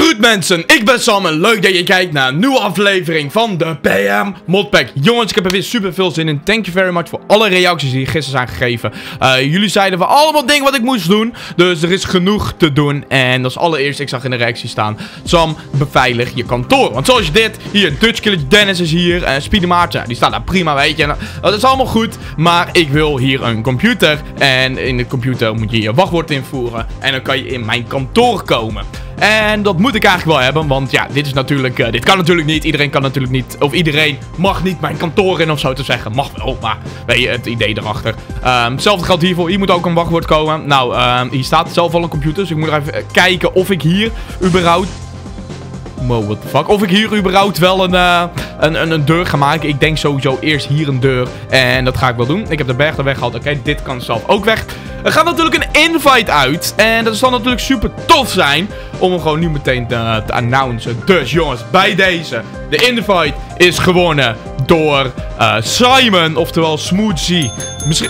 Goed mensen, ik ben Sam en leuk dat je kijkt naar een nieuwe aflevering van de PM Modpack. Jongens, ik heb er weer super veel zin in. Thank you very much voor alle reacties die gisteren zijn gegeven. Jullie zeiden van allemaal dingen wat ik moest doen. Dus er is genoeg te doen. En als allereerst, ik zag in de reactie staan: Sam, beveilig je kantoor. Want zoals je dit, hier, Dutch Killer Dennis is hier. Speedy Maarten, die staat daar prima, weet je. Dat is allemaal goed. Maar ik wil hier een computer. En in de computer moet je je wachtwoord invoeren. En dan kan je in mijn kantoor komen. En dat moet ik eigenlijk wel hebben, want ja, dit is natuurlijk, dit kan natuurlijk niet. Iedereen kan natuurlijk niet, of iedereen mag niet mijn kantoor in of zo te zeggen. Mag wel, maar weet je, het idee erachter. Hetzelfde geldt hiervoor, hier moet ook een wachtwoord komen. Nou, hier staat zelf al een computer, dus ik moet er even kijken of ik hier überhaupt... Wow, what the fuck. Of ik hier überhaupt wel een deur ga maken. Ik denk sowieso eerst hier een deur. En dat ga ik wel doen. Ik heb de berg er weggehaald. Oké, dit kan zelf ook weg. Er gaat natuurlijk een invite uit. En dat zal natuurlijk super tof zijn om hem gewoon nu meteen te announcen. Dus jongens, bij deze. De invite is gewonnen door Simon. Oftewel Smoothie. Misschien...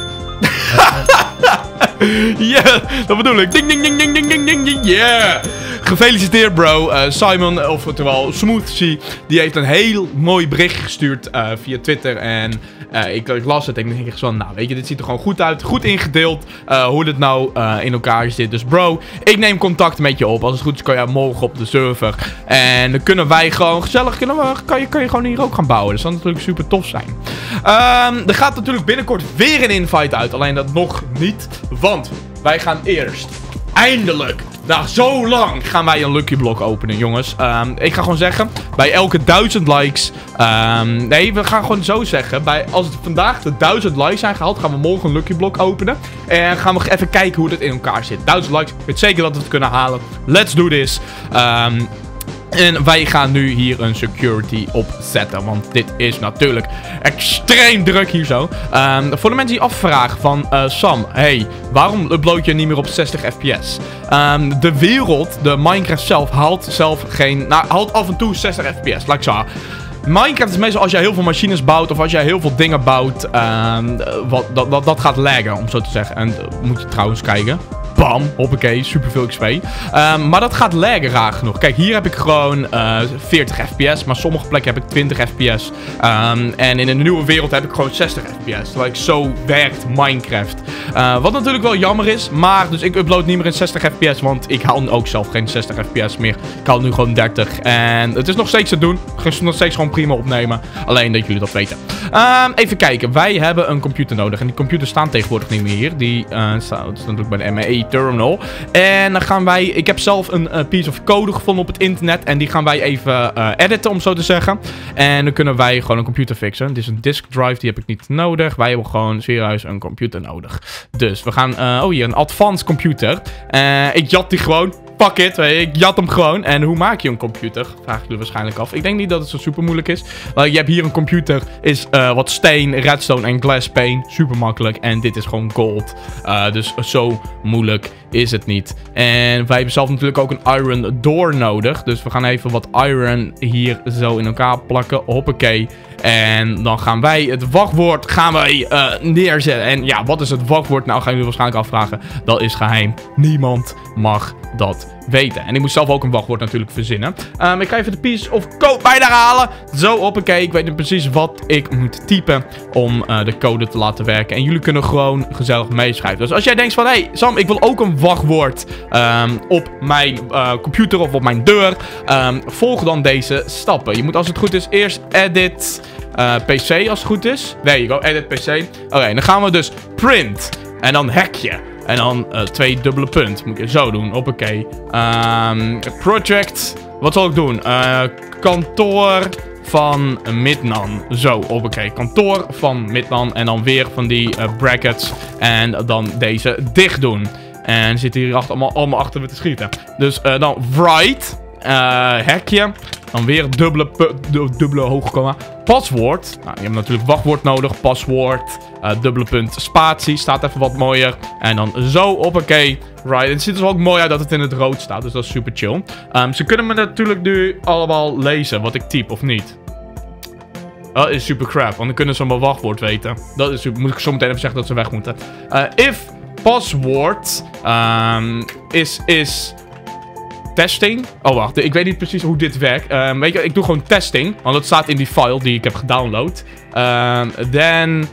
Yeah, dat bedoel ik. Ding, ding, ding, ding, ding, ding, ding, ding. Yeah. Gefeliciteerd bro. Simon, oftewel Smoothie, die heeft een heel mooi bericht gestuurd via Twitter. En ik las het en ik denk echt zo, nou weet je, dit ziet er gewoon goed uit. Goed ingedeeld hoe dit nou in elkaar zit. Dus bro, ik neem contact met je op. Als het goed is kan jij morgen op de server. En dan kunnen wij gewoon gezellig, kan je gewoon hier ook gaan bouwen. Dat zou natuurlijk super tof zijn. Er gaat natuurlijk binnenkort weer een invite uit. Alleen dat nog niet. Want wij gaan eerst eindelijk, na zo lang, gaan wij een Lucky Block openen, jongens. Ik ga gewoon zeggen, bij elke 1000 likes... nee, we gaan gewoon zo zeggen. Als het vandaag de 1000 likes zijn gehaald, gaan we morgen een Lucky Block openen. En gaan we even kijken hoe dat in elkaar zit. 1000 likes, ik weet zeker dat we het kunnen halen. Let's do this. En wij gaan nu hier een security opzetten. Want dit is natuurlijk extreem druk hier zo. Voor de mensen die afvragen van... Sam, hey, waarom upload je niet meer op 60 fps? De wereld, de Minecraft zelf, haalt haalt af en toe 60 fps. Laat ik zo. Minecraft is meestal als jij heel veel machines bouwt of als jij heel veel dingen bouwt, dat gaat laggen, om zo te zeggen. En moet je trouwens kijken. Bam, hoppakee, superveel XP. Maar dat gaat laggen raar genoeg. Kijk, hier heb ik gewoon 40 fps, maar sommige plekken heb ik 20 fps. En in de nieuwe wereld heb ik gewoon 60 fps. Like, zo werkt Minecraft. Wat natuurlijk wel jammer is, maar dus ik upload niet meer in 60 fps, want ik haal ook zelf geen 60 fps meer. Ik haal nu gewoon 30. En het is nog steeds te doen. Nog steeds gewoon prima opnemen. Alleen dat jullie dat weten. Even kijken, wij hebben een computer nodig. En die computers staan tegenwoordig niet meer hier. Die staan natuurlijk bij de ME terminal. En dan gaan wij... Ik heb zelf een piece of code gevonden op het internet. En die gaan wij even editen, om zo te zeggen. En dan kunnen wij gewoon een computer fixen. Dit is een disk drive, die heb ik niet nodig. Wij hebben gewoon serieus een computer nodig. Dus we gaan... oh, hier, een advanced computer. Ik jat die gewoon. Fuck it, ik jat hem gewoon. En hoe maak je een computer? Vragen jullie waarschijnlijk af. Ik denk niet dat het zo super moeilijk is. Je hebt hier een computer, is wat steen, redstone en glass pane. Super makkelijk. En dit is gewoon gold. Dus zo moeilijk is het niet. En wij hebben zelf natuurlijk ook een iron door nodig. Dus we gaan even wat iron hier zo in elkaar plakken. Hoppakee. En dan gaan wij het wachtwoord neerzetten. En ja, wat is het wachtwoord? Nou, gaan jullie waarschijnlijk afvragen. Dat is geheim. Niemand mag dat weten. En ik moet zelf ook een wachtwoord natuurlijk verzinnen. Ik ga even de piece of code bij daar halen. Zo, hoppakee. Ik weet nu precies wat ik moet typen om de code te laten werken. En jullie kunnen gewoon gezellig meeschrijven. Dus als jij denkt van, hey Sam, ik wil ook een wachtwoord op mijn computer of op mijn deur. Volg dan deze stappen. Je moet, als het goed is, eerst edit PC als het goed is. There you go, edit PC. Oké, dan gaan we dus print. En dan hekje. En dan 2 dubbele punt. Moet je zo doen. Hoppakee. Project. Wat zal ik doen? Kantoor van Midnan. Zo, hoppakee. Kantoor van Midnan. En dan weer van die brackets. En dan deze dicht doen. En zitten hier allemaal achter me te schieten. Dus dan write. Hekje. Dan weer dubbele hoogkomma. Paswoord. Nou, je hebt natuurlijk wachtwoord nodig. Paswoord. Dubbele punt spatie. Staat even wat mooier. En dan zo, hoppakee. Right. Het ziet er ook mooi uit dat het in het rood staat. Dus dat is super chill. Ze kunnen me natuurlijk nu allemaal lezen wat ik typ of niet. Dat is super crap. Want dan kunnen ze mijn wachtwoord weten. Dat is super. Moet ik zo meteen even zeggen dat ze weg moeten. If password is testing. Oh, wacht. Ik weet niet precies hoe dit werkt. Weet je, ik doe gewoon testing. Want dat staat in die file die ik heb gedownload. Then...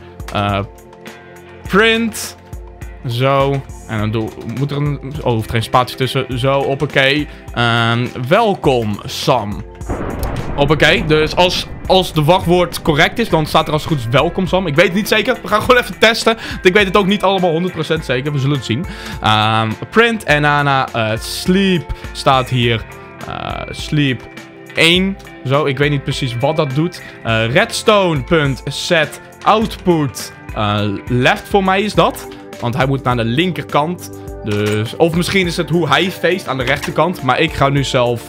print. Zo. En dan moet er een... Oh, hoeft geen spatie tussen. Zo, hoppakee. Welkom, Sam. Hoppakee. Dus als de wachtwoord correct is, dan staat er als het goed is welkom, Sam. Ik weet het niet zeker. We gaan gewoon even testen. Want ik weet het ook niet allemaal 100% zeker. We zullen het zien. Print. En daarna sleep staat hier. Sleep 1. Zo, ik weet niet precies wat dat doet. Redstone.set output left voor mij is dat. Want hij moet naar de linkerkant. Dus, of misschien is het hoe hij faced aan de rechterkant. Maar ik ga nu zelf...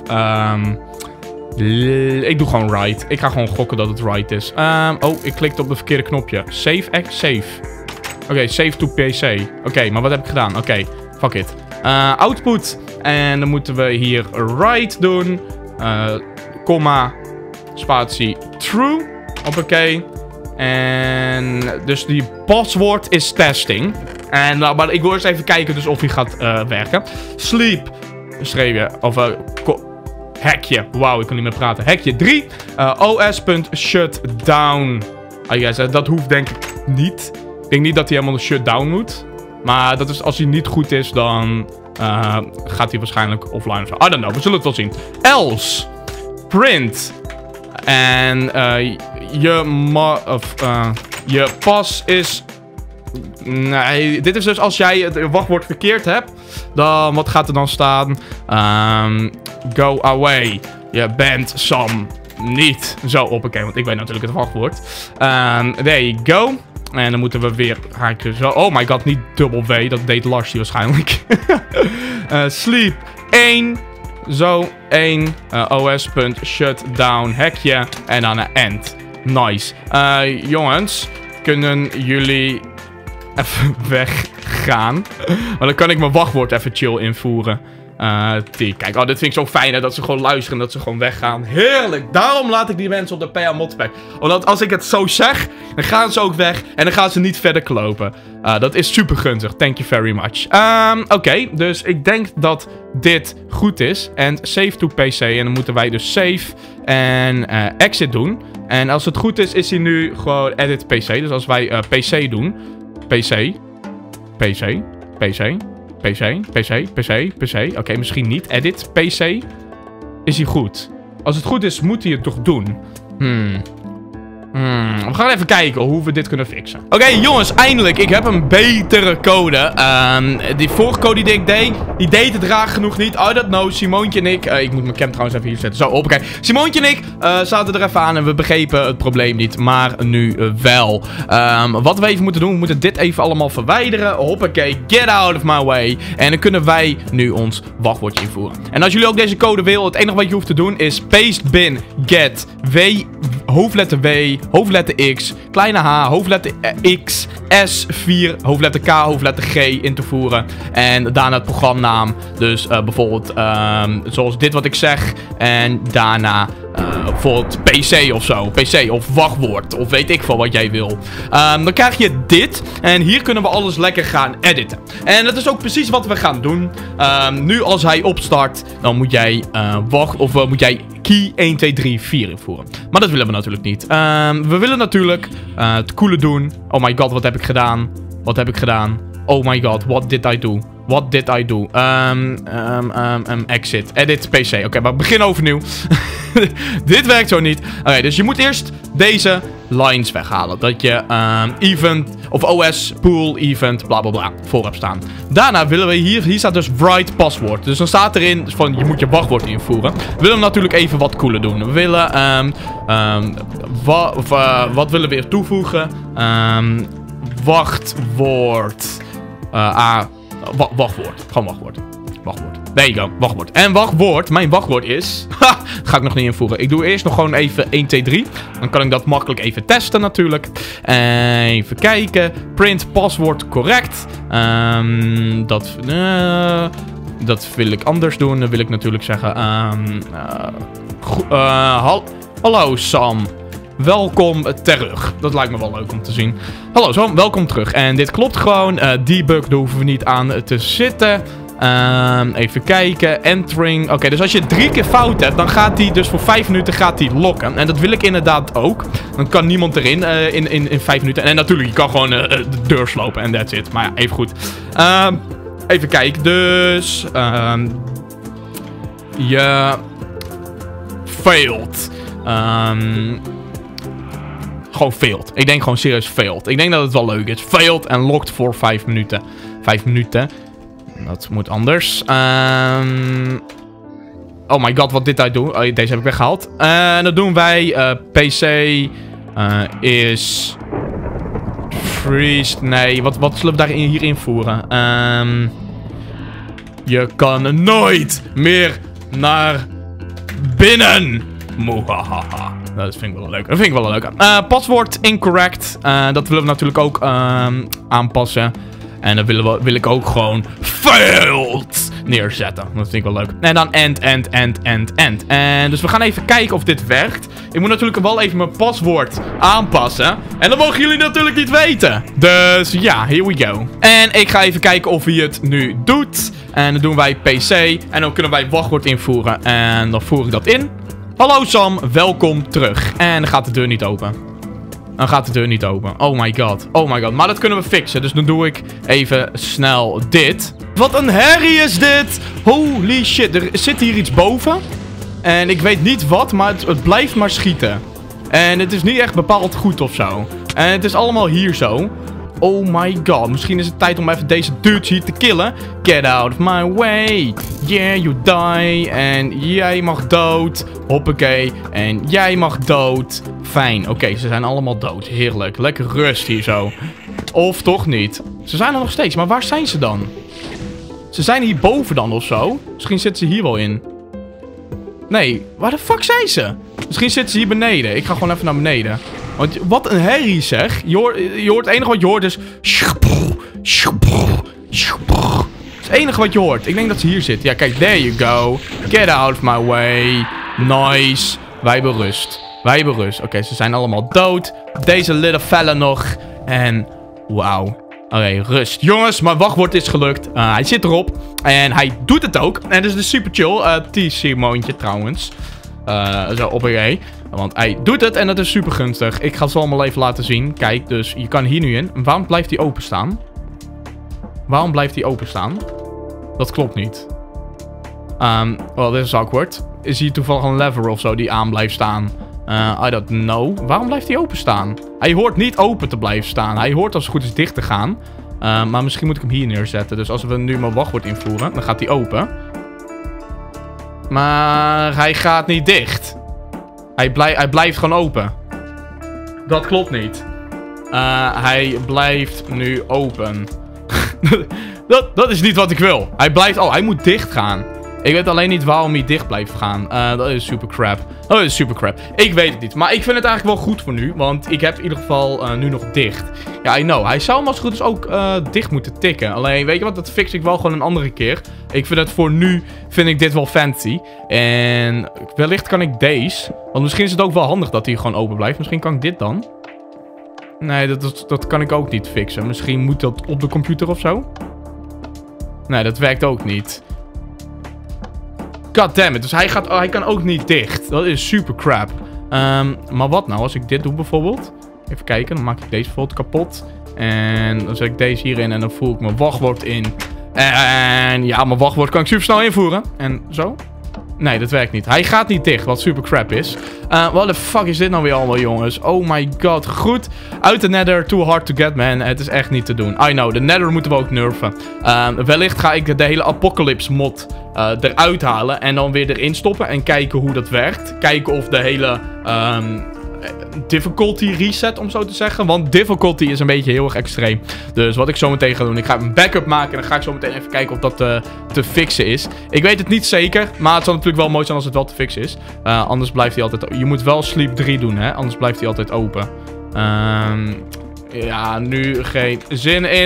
ik doe gewoon right. Ik ga gewoon gokken dat het right is. Oh, ik klikte op het verkeerde knopje. Save, save. Oké, save to PC. Oké, maar wat heb ik gedaan? Oké, fuck it. Output. En dan moeten we hier right doen. Comma. Spatie true. Hoppakee. En dus die paswoord is testing. En, maar ik wil eens even kijken dus of hij gaat werken. Sleep. Streepje. Of hekje. Wauw, ik kan niet meer praten. Hekje 3. os.shutdown. Dat hoeft denk ik niet. Ik denk niet dat hij helemaal shutdown moet. Maar dat is, als hij niet goed is, dan gaat hij waarschijnlijk offline of zo. I don't know, we zullen het wel zien. Else. Print. En je pas is... Nee, dit is dus als jij het wachtwoord verkeerd hebt. Dan, wat gaat er dan staan? Go away. Je bent Sam niet. Zo, hoppakee, want ik weet natuurlijk het wachtwoord. There you go. En dan moeten we weer haakje zo. Oh my god, niet dubbel W. Dat deed Larsie waarschijnlijk. Sleep 1. Zo, 1. os.shutdown hekje. En dan een end. Nice. Jongens, kunnen jullie even weggaan? Maar dan kan ik mijn wachtwoord even chill invoeren. Kijk, oh, dit vind ik zo fijn, hè, dat ze gewoon luisteren en dat ze gewoon weggaan. Heerlijk. Daarom laat ik die mensen op de PA modpack. Omdat als ik het zo zeg, dan gaan ze ook weg en dan gaan ze niet verder klopen. Dat is super gunstig. Thank you very much. Oké, dus ik denk dat dit goed is. En save to PC. En dan moeten wij dus save en exit doen. En als het goed is, is hij nu gewoon edit PC. Dus als wij PC doen. PC. Oké, misschien niet. Edit, PC. Is hij goed? Als het goed is, moet hij het toch doen? We gaan even kijken hoe we dit kunnen fixen. Oké, jongens, eindelijk. Ik heb een betere code. Die vorige code die ik deed, die deed het raar genoeg niet. I don't know. Simoontje en ik... ik moet mijn cam trouwens even hier zetten. Zo, oké. Simoontje en ik zaten er even aan en we begrepen het probleem niet. Maar nu wel. Wat we even moeten doen, we moeten dit even allemaal verwijderen. Hoppakee, get out of my way. En dan kunnen wij nu ons wachtwoordje invoeren. En als jullie ook deze code willen, het enige wat je hoeft te doen is paste bin get w, hoofdletter W, hoofdletter X, kleine h, hoofdletter X, S4, hoofdletter K, hoofdletter G in te voeren. En daarna het programnaam. Dus bijvoorbeeld zoals dit wat ik zeg. En daarna bijvoorbeeld PC of zo. PC of wachtwoord. Of weet ik veel wat jij wil. Dan krijg je dit. En hier kunnen we alles lekker gaan editen. En dat is ook precies wat we gaan doen. Nu als hij opstart, dan moet jij moet jij key 1, 2, 3, 4 invoeren. Maar dat willen we natuurlijk niet. We willen natuurlijk het coole doen. Oh my god, wat heb ik gedaan? Wat heb ik gedaan? Oh my god, what did I do? What did I do? Exit. Edit PC. Oké, maar begin overnieuw. Dit werkt zo niet. Oké, dus je moet eerst deze lines weghalen. Dat je event of OS pool event bla bla bla voor hebt staan. Daarna willen we hier staat dus write password. Dus dan staat erin van je moet je wachtwoord invoeren. We willen natuurlijk even wat cooler doen. We willen wat willen we weer toevoegen? Wachtwoord. Wachtwoord. Gewoon wachtwoord. Wachtwoord. There you go. Wachtwoord. En wachtwoord. Mijn wachtwoord is... ga ik nog niet invoeren. Ik doe eerst nog gewoon even 1, 2, 3. Dan kan ik dat makkelijk even testen natuurlijk. Even kijken. Print paswoord correct. Dat wil ik anders doen. Dan wil ik natuurlijk zeggen... hallo Sam. Welkom terug. Dat lijkt me wel leuk om te zien. Hallo Sam, welkom terug. En dit klopt gewoon. Debug, daar hoeven we niet aan te zitten. Even kijken. Entering. Oké, dus als je 3 keer fout hebt, dan gaat hij dus voor 5 minuten gaat hij lokken. En dat wil ik inderdaad ook. Dan kan niemand erin in 5 minuten. En natuurlijk, je kan gewoon de deur slopen en that's it. Maar ja, even goed. Even kijken. Dus... je... failed. Gewoon failed. Ik denk gewoon serieus failed. Ik denk dat het wel leuk is. Failed en locked voor 5 minuten. 5 minuten. Dat moet anders. Oh my god, wat dit uit doet. Oh, deze heb ik weggehaald. Dan doen wij PC is freeze. Nee, wat zullen we hier invoeren? Je kan nooit meer naar binnen. Mohahaha. Dat vind ik wel leuk. Dat vind ik wel leuk. Paswoord incorrect. Dat willen we natuurlijk ook aanpassen. En dan wil ik ook gewoon failed neerzetten. Dat vind ik wel leuk. En dan end. En dus we gaan even kijken of dit werkt. Ik moet natuurlijk wel even mijn paswoord aanpassen. En dat mogen jullie natuurlijk niet weten. Dus ja, here we go. En ik ga even kijken of hij het nu doet. En dan doen wij PC. En dan kunnen wij wachtwoord invoeren. En dan voer ik dat in. Hallo Sam, welkom terug. En dan gaat de deur niet open. Dan gaat de deur niet open. Oh my god. Oh my god. Maar dat kunnen we fixen. Dus dan doe ik even snel dit. Wat een herrie is dit. Holy shit. Er zit hier iets boven. En ik weet niet wat. Maar het blijft maar schieten. En het is niet echt bepaald goed of zo. En het is allemaal hier zo. Oh my god. Misschien is het tijd om even deze dudes hier te killen. Get out of my way. Yeah, you die. En jij mag dood. Hoppakee. En jij mag dood. Fijn. Oké, ze zijn allemaal dood. Heerlijk. Lekker rust hier zo. Of toch niet. Ze zijn er nog steeds. Maar waar zijn ze dan? Ze zijn hierboven dan of zo. Misschien zitten ze hier wel in. Nee, waar de fuck zijn ze? Misschien zitten ze hier beneden. Ik ga gewoon even naar beneden. Want wat een herrie zeg. Je hoort het enige wat je hoort is... Dat is het enige wat je hoort. Ik denk dat ze hier zitten. Ja, kijk, there you go. Get out of my way. Nice. Wij hebben rust. Wij hebben rust. Oké, ze zijn allemaal dood. Deze little fella nog. En wauw. Oké, rust. Jongens, mijn wachtwoord is gelukt. Hij zit erop. En hij doet het ook. En dat is dus super chill. T-Simoontje trouwens. Zo op een want hij doet het en dat is super gunstig. Ik ga het zo allemaal even laten zien. Kijk, dus je kan hier nu in. Waarom blijft hij openstaan? Waarom blijft hij openstaan? Dat klopt niet. Well, dit is awkward. Is hier toevallig een lever of zo die aan blijft staan? I don't know. Waarom blijft hij openstaan? Hij hoort niet open te blijven staan. Hij hoort als het goed is dicht te gaan. Maar misschien moet ik hem hier neerzetten. Dus als we nu mijn wachtwoord invoeren, dan gaat hij open. Maar hij gaat niet dicht. Hij blijft gewoon open. Dat klopt niet. Hij blijft nu open. dat is niet wat ik wil. Hij blijft... Oh, hij moet dicht gaan. Ik weet alleen niet waarom hij dicht blijft gaan. Dat is super crap. Dat is super crap. Ik weet het niet. Maar ik vind het eigenlijk wel goed voor nu. Want ik heb in ieder geval nu nog dicht. Ja, I know. Hij zou hem als het goed is ook dicht moeten tikken. Alleen, weet je wat? Dat fix ik wel gewoon een andere keer. Ik vind het voor nu... Vind ik dit wel fancy. En wellicht kan ik deze. Want misschien is het ook wel handig dat hij gewoon open blijft. Misschien kan ik dit dan. Nee, dat kan ik ook niet fixen. Misschien moet dat op de computer of zo. Nee, dat werkt ook niet. Goddammit. Dus hij kan ook niet dicht. Dat is super crap. Maar wat nou als ik dit doe bijvoorbeeld? Even kijken. Dan maak ik deze bijvoorbeeld kapot. En dan zet ik deze hierin. En dan voer ik mijn wachtwoord in. En ja, mijn wachtwoord kan ik super snel invoeren. En zo. Nee, dat werkt niet. Hij gaat niet dicht, wat super crap is. What the fuck is dit nou weer allemaal, jongens? Oh my god. Goed. Uit de nether. Too hard to get, man. Het is echt niet te doen. I know. De nether moeten we ook nerven. Wellicht ga ik de hele apocalypse mod eruit halen. En dan weer erin stoppen. En kijken hoe dat werkt. Kijken of de hele... difficulty reset, om zo te zeggen. Want difficulty is een beetje heel erg extreem. Dus wat ik zo meteen ga doen, ik ga een backup maken. En dan ga ik zo meteen even kijken of dat te fixen is. Ik weet het niet zeker. Maar het zal natuurlijk wel mooi zijn als het wel te fixen is. Anders blijft hij altijd... Je moet wel sleep 3 doen, hè. Anders blijft hij altijd open. Ja, nu geen zin in.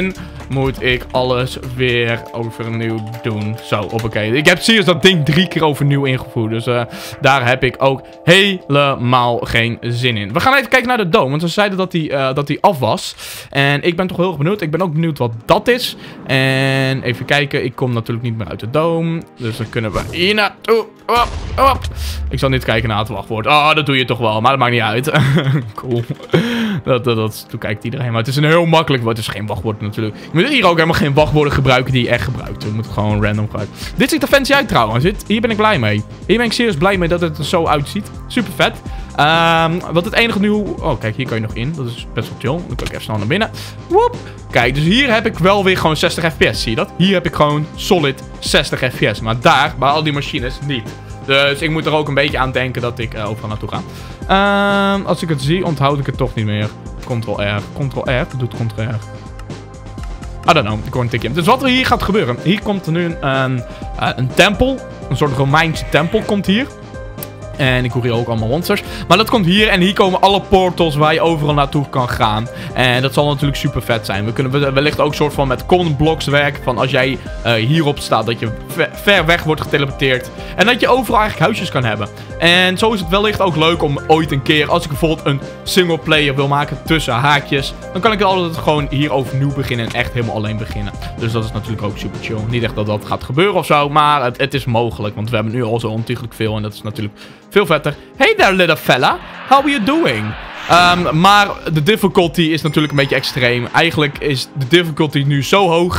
moet ik alles weer overnieuw doen. Zo, hoppakee. Ik heb serieus dat ding 3 keer overnieuw ingevoerd. Dus daar heb ik ook helemaal geen zin in. We gaan even kijken naar de dome. Want ze zeiden dat die af was. En ik ben toch heel erg benieuwd. Ik ben ook benieuwd wat dat is. En even kijken. Ik kom natuurlijk niet meer uit de dome. Dus dan kunnen we hier naartoe. Hop. Ik zal niet kijken naar het wachtwoord. Oh, dat doe je toch wel. Maar dat maakt niet uit. Cool. Toen kijkt iedereen. Maar het is een heel makkelijk woord. Het is geen wachtwoord natuurlijk. Je moet hier ook helemaal geen wachtwoorden gebruiken die je echt gebruikt. We moeten gewoon random gebruiken. Dit ziet er fancy uit trouwens. Hier ben ik blij mee. Hier ben ik serieus blij mee dat het er zo uitziet. Super vet. Wat het enige nieuw... Oh, kijk, hier kan je nog in. Dat is best wel chill. Dan kan ik even snel naar binnen. Woep. Kijk, dus hier heb ik wel weer gewoon 60 fps. Zie je dat? Hier heb ik gewoon solid 60 fps. Maar daar, bij al die machines, niet. Dus ik moet er ook een beetje aan denken dat ik overal naartoe ga. Als ik het zie, onthoud ik het toch niet meer. Ctrl-R. Ctrl-R? Doet Ctrl-R. I don't know. Ik hoor een tikje. Dus wat er hier gaat gebeuren. Hier komt er nu een tempel. Een soort Romeinse tempel komt hier. En ik hoor hier ook allemaal monsters. Maar dat komt hier. En hier komen alle portals waar je overal naartoe kan gaan. En dat zal natuurlijk super vet zijn. We kunnen wellicht ook soort van met command blocks werken. Van als jij hierop staat. Dat je ver weg wordt geteleporteerd. En dat je overal eigenlijk huisjes kan hebben. En zo is het wellicht ook leuk om ooit een keer. Als ik bijvoorbeeld een single player wil maken tussen haakjes. Dan kan ik altijd gewoon hier overnieuw beginnen. En echt helemaal alleen beginnen. Dus dat is natuurlijk ook super chill. Niet echt dat dat gaat gebeuren of zo. Maar het is mogelijk. Want we hebben nu al zo ontiegelijk veel. En dat is natuurlijk... veel vetter. Hey there, little fella. How are you doing? Maar de difficulty is natuurlijk een beetje extreem. Eigenlijk is de difficulty nu zo hoog.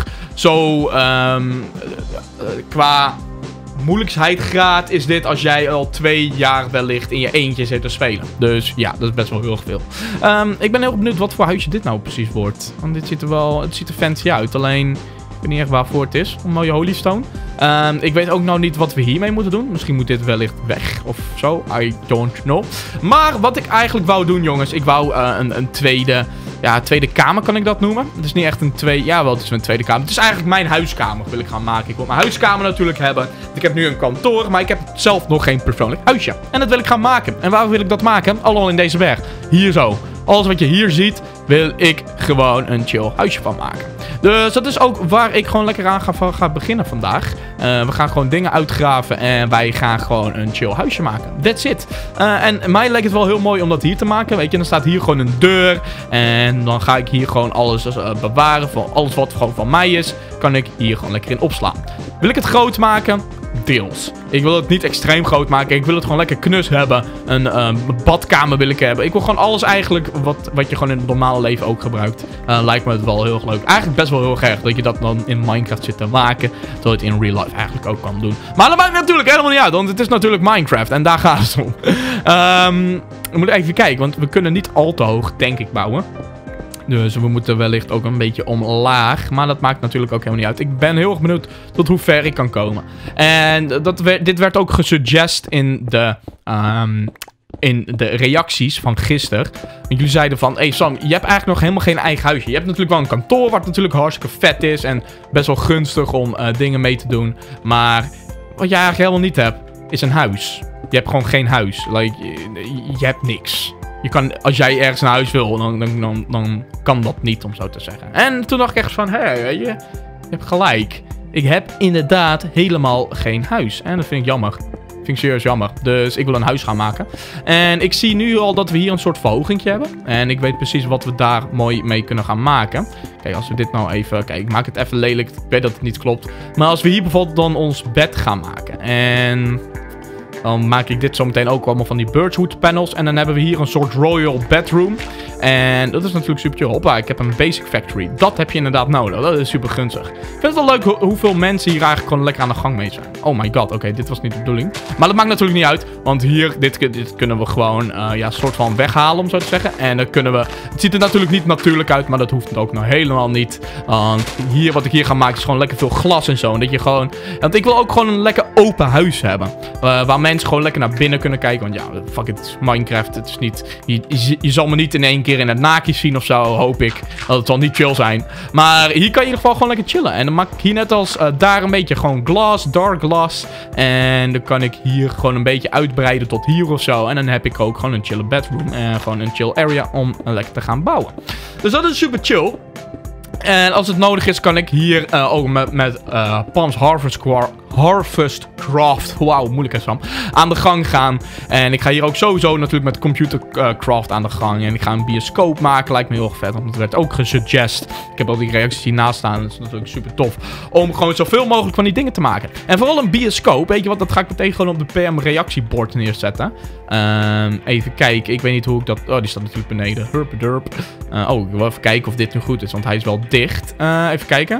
Qua moeilijkheidsgraad is dit als jij al 2 jaar wellicht in je eentje zit te spelen. Dus ja, dat is best wel heel erg veel. Ik ben heel benieuwd wat voor huisje dit nou precies wordt. Want dit ziet er wel... Het ziet er fancy uit. Alleen... Ik weet niet echt waarvoor het is. Een mooie holystone. Ik weet ook nou niet wat we hiermee moeten doen. Misschien moet dit wellicht weg of zo. I don't know. Maar wat ik eigenlijk wou doen, jongens. Ik wou een tweede... Ja, tweede kamer kan ik dat noemen. Het is niet echt een tweede... Ja, wel, het is een tweede kamer. Het is eigenlijk mijn huiskamer wil ik gaan maken. Ik wil mijn huiskamer natuurlijk hebben. Ik heb nu een kantoor, maar ik heb zelf nog geen persoonlijk huisje. En dat wil ik gaan maken. En waar wil ik dat maken? Allemaal in deze berg. Hier zo. Alles wat je hier ziet, wil ik gewoon een chill huisje van maken. Dus dat is ook waar ik gewoon lekker aan ga beginnen vandaag. We gaan gewoon dingen uitgraven en wij gaan gewoon een chill huisje maken. That's it. En mij lijkt het wel heel mooi om dat hier te maken. Weet je, dan staat hier gewoon een deur. En dan ga ik hier gewoon alles bewaren. Van alles wat gewoon van mij is, kan ik hier gewoon lekker in opslaan. Wil ik het groot maken? Deels. Ik wil het niet extreem groot maken. Ik wil het gewoon lekker knus hebben. Een badkamer wil ik hebben. Ik wil gewoon alles eigenlijk wat je gewoon in het normale leven ook gebruikt. Lijkt me het wel heel erg leuk. Eigenlijk best wel heel erg dat je dat dan in Minecraft zit te maken. Terwijl je het in real life eigenlijk ook kan doen. Maar dat maakt natuurlijk helemaal niet uit. Want het is natuurlijk Minecraft. En daar gaat het om. We moeten even kijken. Want we kunnen niet al te hoog, denk ik, bouwen. Dus we moeten wellicht ook een beetje omlaag. Maar dat maakt natuurlijk ook helemaal niet uit. Ik ben heel erg benieuwd tot hoe ver ik kan komen. En dit werd ook gesuggest in de reacties van gisteren. Want jullie zeiden van... Hey Sam, je hebt eigenlijk nog helemaal geen eigen huisje. Je hebt natuurlijk wel een kantoor wat natuurlijk hartstikke vet is. En best wel gunstig om dingen mee te doen. Maar wat jij eigenlijk helemaal niet hebt, is een huis. Je hebt gewoon geen huis. Je hebt niks. Je kan, als jij ergens een huis wil, dan kan dat niet, om zo te zeggen. En toen dacht ik echt van, weet je hebt gelijk. Ik heb inderdaad helemaal geen huis. En dat vind ik jammer. Vind ik serieus jammer. Dus ik wil een huis gaan maken. En ik zie nu al dat we hier een soort verhogingje hebben. En ik weet precies wat we daar mooi mee kunnen gaan maken. Kijk, als we dit nou even... Kijk, ik maak het even lelijk. Ik weet dat het niet klopt. Maar als we hier bijvoorbeeld dan ons bed gaan maken. En... dan maak ik dit zo meteen ook allemaal van die birchwood panels. En dan hebben we hier een soort royal bedroom. En dat is natuurlijk super chill. Hoppa, ik heb een basic factory. Dat heb je inderdaad nodig. Dat is super gunstig. Ik vind het wel leuk hoeveel mensen hier eigenlijk gewoon lekker aan de gang mee zijn. Oh my god, oké, dit was niet de bedoeling. Maar dat maakt natuurlijk niet uit. Want hier, dit kunnen we gewoon soort van weghalen, om zo te zeggen. En dan kunnen we... Het ziet er natuurlijk niet natuurlijk uit, maar dat hoeft ook nog helemaal niet. Want hier, wat ik hier ga maken, is gewoon lekker veel glas en zo. En dat je gewoon... Want ik wil ook gewoon een lekker open huis hebben. Waar mensen gewoon lekker naar binnen kunnen kijken. Want ja, fuck it, het is Minecraft. Het is niet... Je zal me niet in één keer in het naakjes zien of zo, hoop ik. Dat het zal niet chill zijn. Maar hier kan je in ieder geval gewoon lekker chillen. En dan maak ik hier net als daar een beetje gewoon glass, dark glass. En dan kan ik hier gewoon een beetje uitbreiden tot hier of zo. En dan heb ik ook gewoon een chille bedroom. En gewoon een chill area om lekker te gaan bouwen. Dus dat is super chill. En als het nodig is, kan ik hier ook met Palms Harvest Craft, wauw, moeilijkheidsgram, aan de gang gaan. En ik ga hier ook sowieso natuurlijk met Computer Craft aan de gang. En ik ga een bioscoop maken, lijkt me heel erg vet, want het werd ook gesuggest. Ik heb al die reacties hiernaast staan, dat is natuurlijk super tof. Om gewoon zoveel mogelijk van die dingen te maken. En vooral een bioscoop, weet je wat, dat ga ik meteen gewoon op de PM reactiebord neerzetten. Even kijken, ik weet niet hoe ik dat... Oh, die staat natuurlijk beneden. Hurpedurp. Oh, ik wil even kijken of dit nu goed is, want hij is wel dicht. Even kijken.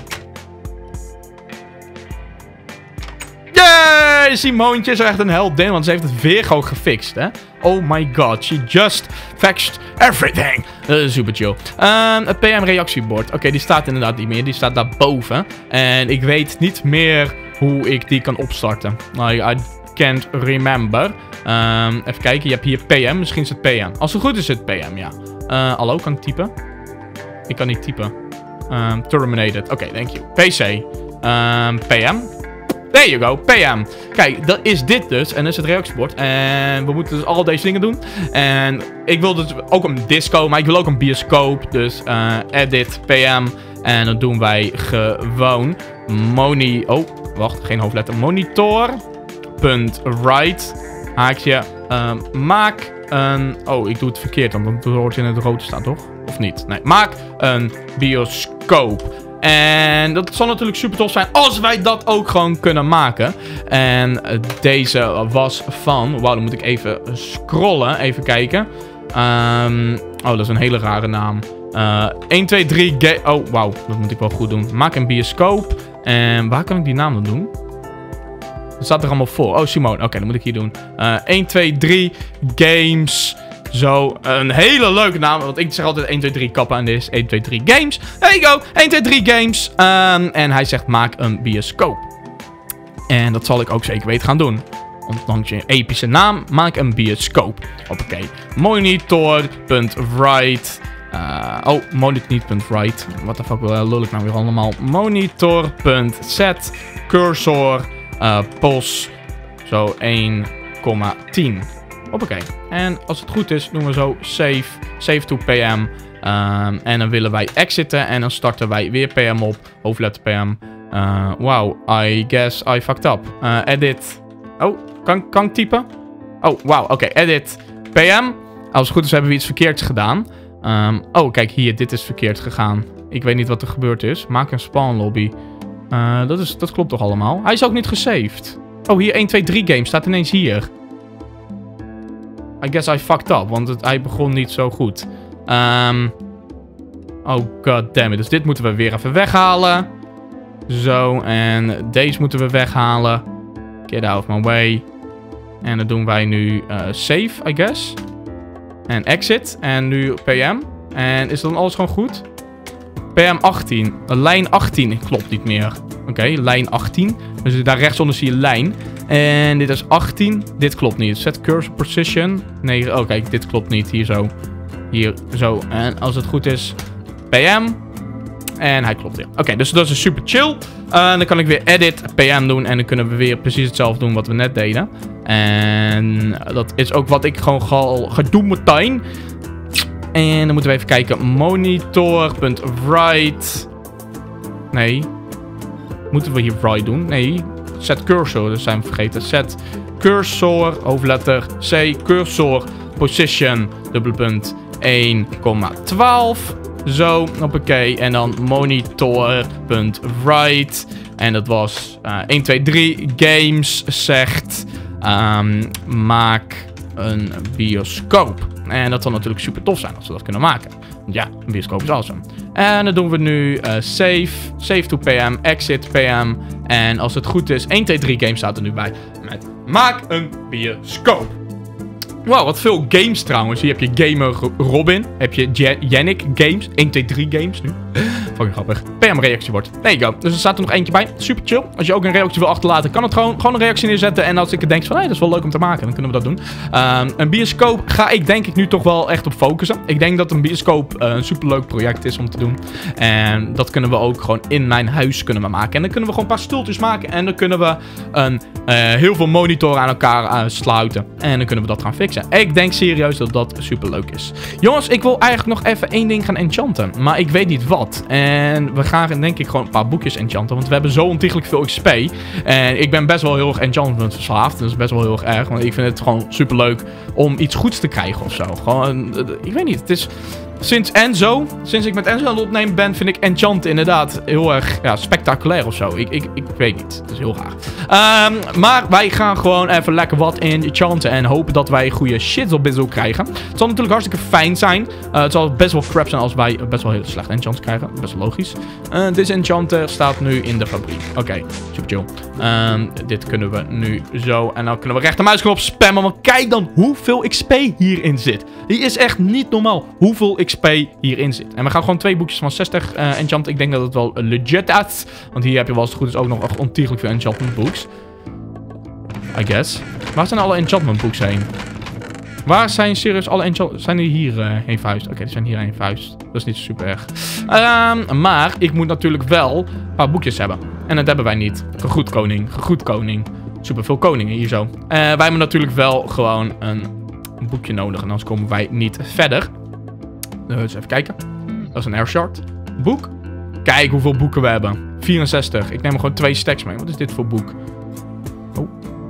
Yay! Simoontje is echt een heldin, want ze heeft het weer gewoon gefixt, hè. Oh my god, she just fixed everything. Super chill. Het PM-reactiebord. Oké, die staat inderdaad niet meer. Die staat daarboven. En ik weet niet meer hoe ik die kan opstarten. I can't remember. Even kijken, je hebt hier PM. Misschien is het PM. Als het goed is het PM, ja. Hallo, kan ik typen? Ik kan niet typen. Terminated. Oké, thank you. PC. PM. There you go, PM. Kijk, dat is dit dus. En dat is het reactiebord. En we moeten dus al deze dingen doen. En ik wil dus ook een disco, maar ik wil ook een bioscoop. Dus edit, PM. En dan doen wij gewoon Oh, wacht, geen hoofdletter. Monitor.write. Haakje. Maak een... Oh, ik doe het verkeerd, want dan hoort in het rood staan, toch? Of niet? Nee, maak een bioscoop. En dat zal natuurlijk super tof zijn als wij dat ook gewoon kunnen maken. En deze was van... Wauw, dan moet ik even scrollen. Even kijken. Oh, dat is een hele rare naam. 1, 2, 3... Oh, wauw. Dat moet ik wel goed doen. Maak een bioscoop. En waar kan ik die naam dan doen? Dat staat er allemaal voor. Oh, Simone. Oké, dan moet ik hier doen. 1, 2, 3 games... Zo, een hele leuke naam. Want ik zeg altijd 1, 2, 3 kappen. En dit is 1, 2, 3 games. There you go. 1, 2, 3 games. En hij zegt maak een bioscoop. En dat zal ik ook zeker weten gaan doen. Ondanks je epische naam, maak een bioscoop. Hoppakee. Monitor.write. Oh, monitor.write. Wat de fuck lul ik nou weer allemaal? Monitor.set. Cursor. Pos. Zo 1,10. Hoppakee. En als het goed is, doen we zo save. Save to PM. En dan willen wij exiten. En dan starten wij weer PM op. Hoofdletter PM. Wow, I guess I fucked up. Edit. Oh, kan ik typen? Oh, wow, oké. Edit PM. Als het goed is, hebben we iets verkeerds gedaan. Oh, kijk hier. Dit is verkeerd gegaan. Ik weet niet wat er gebeurd is. Maak een spawn lobby. Dat klopt toch allemaal? Hij is ook niet gesaved. Oh, hier 1, 2, 3 games. Staat ineens hier. I guess I fucked up, want hij begon niet zo goed. Oh, goddammit. Dus dit moeten we weer even weghalen. Zo, en deze moeten we weghalen. Get out of my way. En dan doen wij nu save, I guess. En exit. En nu PM. En is dan alles gewoon goed? PM 18. Lijn 18 klopt niet meer. Oké, lijn 18. Dus daar rechtsonder zie je lijn. En dit is 18. Dit klopt niet. Set cursor position. Nee, oh kijk, dit klopt niet. Hier zo. Hier zo. En als het goed is, PM. En hij klopt weer. Oké, dus dat is super chill. Dan kan ik weer edit PM doen. En dan kunnen we weer precies hetzelfde doen wat we net deden. En dat is ook wat ik gewoon ga doen meteen. En dan moeten we even kijken. Monitor.write. Nee. Moeten we hier write doen? Nee. Set cursor. Dat zijn we vergeten. Set cursor. Hoofdletter C. Cursor. Position. Dubbelpunt. 1,12. Zo. Hoppakee. En dan monitor.write. En dat was 1, 2, 3 games zegt. Maak een bioscoop. En dat zal natuurlijk super tof zijn als we dat kunnen maken. Want ja, een bioscoop is awesome. En dan doen we nu save. Save to PM. Exit PM. En als het goed is, 1, 2, 3 games staat er nu bij. Met maak een bioscoop. Wow, wat veel games trouwens. Hier heb je Gamer Robin. Heb je Yannick Games. 1, 2, 3 games nu. Fucking grappig. PM reactiebord. There you go. Dus er staat er nog eentje bij. Super chill. Als je ook een reactie wil achterlaten, kan het gewoon een reactie neerzetten. En als ik denk van, hey, dat is wel leuk om te maken, dan kunnen we dat doen. Een bioscoop ga ik denk ik nu toch wel echt op focussen. Ik denk dat een bioscoop een superleuk project is om te doen. En dat kunnen we ook gewoon in mijn huis kunnen we maken. En dan kunnen we gewoon een paar stoeltjes maken. En dan kunnen we heel veel monitoren aan elkaar sluiten. En dan kunnen we dat gaan fixen. fixen. Ik denk serieus dat dat super leuk is. Jongens, ik wil eigenlijk nog even één ding gaan enchanten. Maar ik weet niet wat. En we gaan denk ik gewoon een paar boekjes enchanten. Want we hebben zo ontiegelijk veel XP. En ik ben best wel heel erg enchantment verslaafd. Dat is best wel heel erg erg. Want ik vind het gewoon super leuk om iets goeds te krijgen of zo. Gewoon, ik weet niet. Het is... Sinds ik met Enzo aan het opnemen ben, vind ik enchant inderdaad heel erg spectaculair of zo. Ik weet niet. Het is heel raar. Maar wij gaan gewoon even lekker wat enchanten en hopen dat wij goede shit op bizzle krijgen. Het zal natuurlijk hartstikke fijn zijn. Het zal best wel crap zijn als wij best wel hele slechte enchants krijgen. Best wel logisch. Deze enchanter staat nu in de fabriek. Oké, super chill. Dit kunnen we nu zo. En dan kunnen we rechtermuisknop spammen. Want kijk dan hoeveel XP hierin zit. Die is echt niet normaal. Hoeveel XP hierin zit. En we gaan gewoon 2 boekjes van 60 enchanten. Ik denk dat het wel legit is. Want hier heb je wel als het goed is ook nog echt ontiegelijk veel enchantment books. I guess. Waar zijn alle enchantment books heen? Waar zijn serieus alle enchantment... Zijn die hier heen verhuisd? Oké, die zijn hier heen verhuisd. Dat is niet super erg. Maar ik moet natuurlijk wel een paar boekjes hebben. En dat hebben wij niet. Gegroet koning. Gegroet koning. Superveel koningen hier zo. Wij hebben natuurlijk wel gewoon een boekje nodig. En anders komen wij niet verder. Dus even kijken. Dat is een airshard. Boek. Kijk hoeveel boeken we hebben. 64. Ik neem er gewoon 2 stacks mee. Wat is dit voor boek? Oh.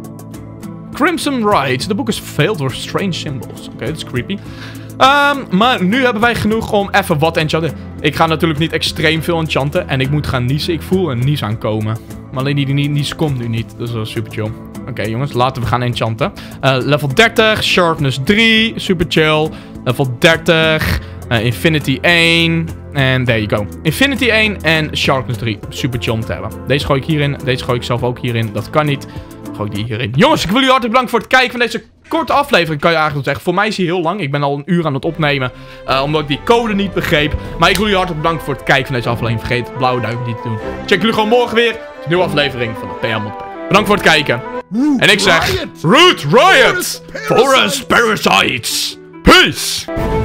Crimson Rite. De boek is filled with strange symbols. Oké, dat is creepy. Maar nu hebben wij genoeg om even wat enchanten. Ik ga natuurlijk niet extreem veel enchanten. En ik moet gaan niezen. Ik voel een nies aankomen. Maar alleen die nies komt nu niet. Dus dat is super chill. Oké, jongens, laten we gaan enchanten. Level 30, Sharpness 3, super chill. Level 30, Infinity 1. En there you go. Infinity 1 en Sharpness 3. Super chill om te hebben. Deze gooi ik hierin. Deze gooi ik zelf ook hierin. Dat kan niet. Gooi ik die hierin. Jongens, ik wil jullie hartelijk bedanken voor het kijken van deze korte aflevering, kan je eigenlijk zeggen. Voor mij is hij heel lang. Ik ben al een uur aan het opnemen. Omdat ik die code niet begreep. Maar ik wil jullie hartelijk bedanken voor het kijken van deze aflevering. Vergeet het blauwe duimpje niet te doen. Check jullie gewoon morgen weer. Een nieuwe aflevering van de PL Mod. Bedankt voor het kijken. En ik zeg... Root Riot! Forest Parasites! Peace!